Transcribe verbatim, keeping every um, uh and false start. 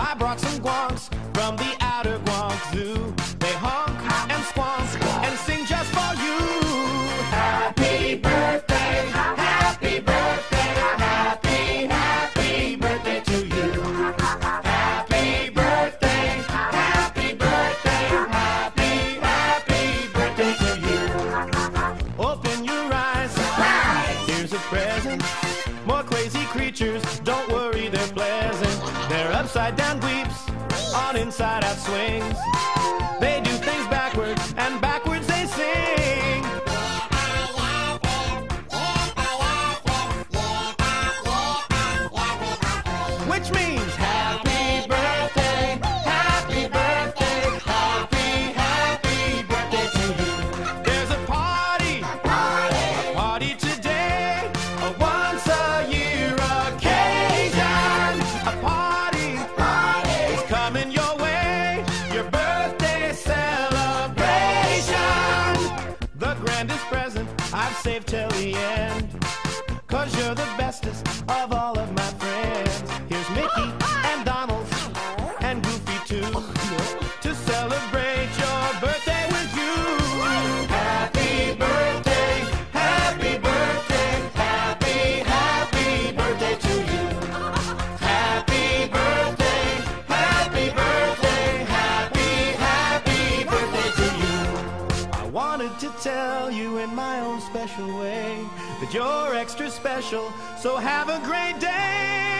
I brought some guanks from the outer Guank Zoo. They honk and squonk and sing just for you. Happy birthday, happy birthday, happy, happy birthday to you. Happy birthday, happy birthday, happy, happy birthday to you. Open your eyes, here's a present. More crazy creatures, don't worry, they're pleasant. They're upside down dweeps on inside out swings. They do things backwards, and backwards they sing. Which means happy birthday, happy birthday, happy, happy birthday to you. There's a party, a party, a party today, a once a year occasion. A party, a party is coming your way, your birthday celebration. The grandest present I've saved till the end, 'cause you're the bestest of all of my friends. Here's Mickey and Donald and Goofy too, to celebrate your birthday with you. Happy birthday, happy birthday, happy, happy birthday to you. Happy birthday, happy birthday, happy, happy birthday to you. I wanted to tell you in my own special way that you're extra special, so have a great day.